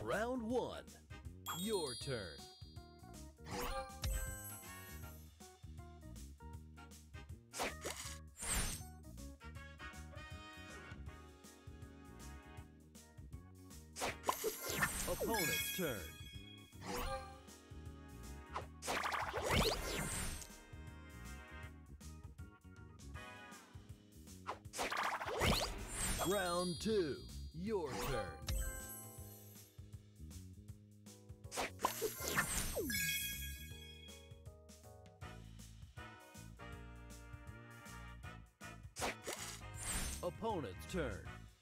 Round 1. Your turn. Opponent's turn. Round 2. Your turn. Opponent's turn.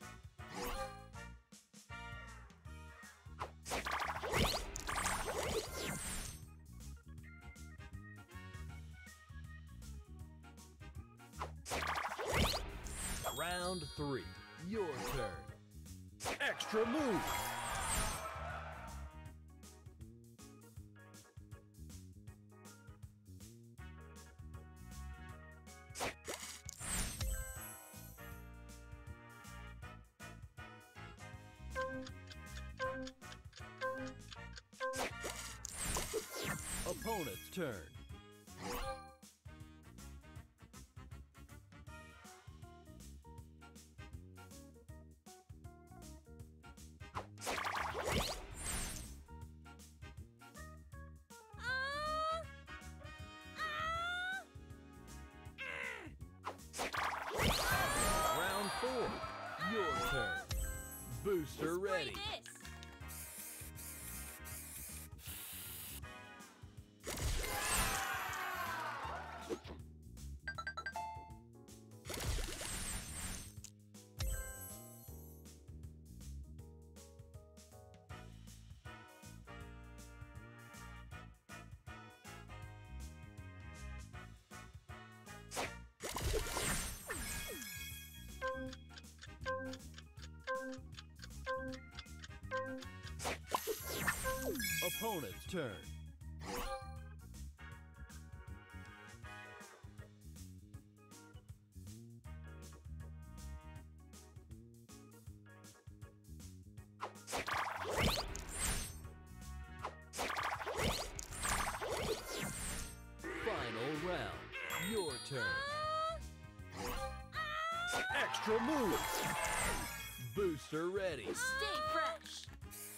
Round 3. Your turn. Extra move. Opponent's turn. Round 4. Your turn. Booster ready. Opponent's turn. Final round. Your turn. Extra move. Booster ready. Stay fresh.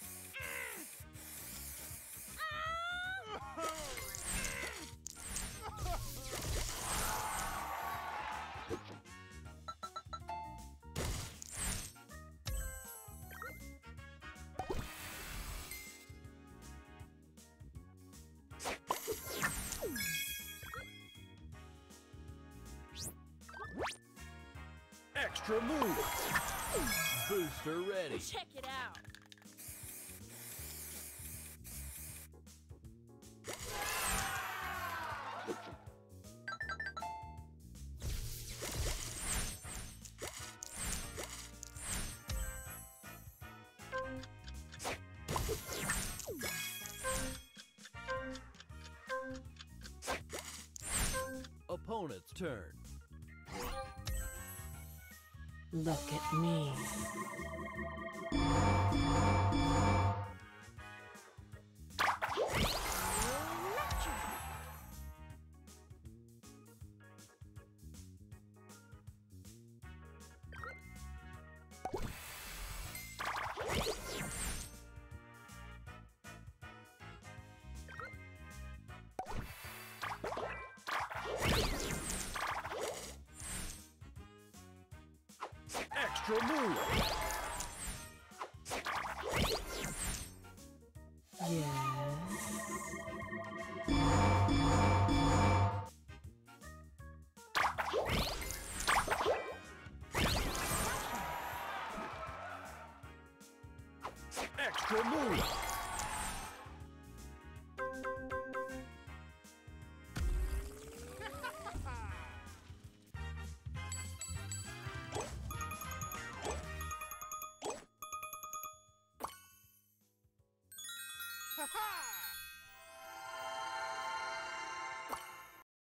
Extra move. Booster ready. Check it out. Opponent's turn. Look at me. Extra move. Yes. Extra move. Ha ha!